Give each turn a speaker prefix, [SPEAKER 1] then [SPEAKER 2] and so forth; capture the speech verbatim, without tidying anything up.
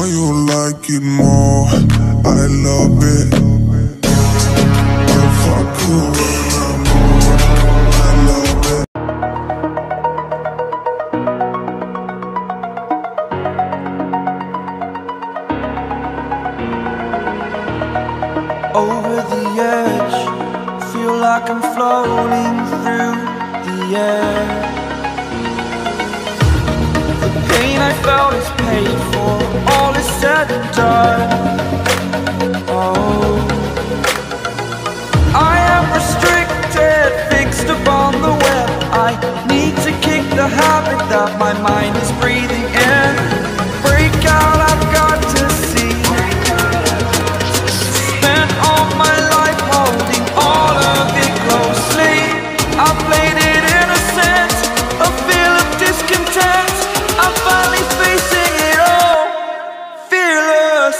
[SPEAKER 1] know you like it more. I love it. If I could run more, I love it.
[SPEAKER 2] Over the edge, feel like I'm floating through the air. The pain I felt is paid for, all is said and done. Oh, I am restricted, fixed upon the web. I need to kick the habit that my mind is breathing in. Break out, I've got to see. Spent all my life holding all of it closely. I played it innocent, a feel of discontent. I'm finally facing it all, fearless.